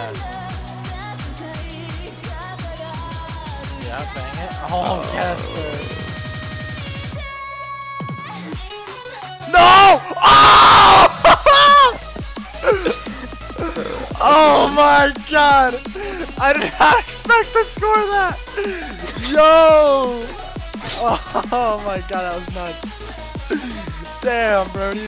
god. Yeah, bang it. Oh, yes, dude. No! Oh! Oh my god! I did not expect to score that! Yo! Oh my god, that was nuts. Damn, bro.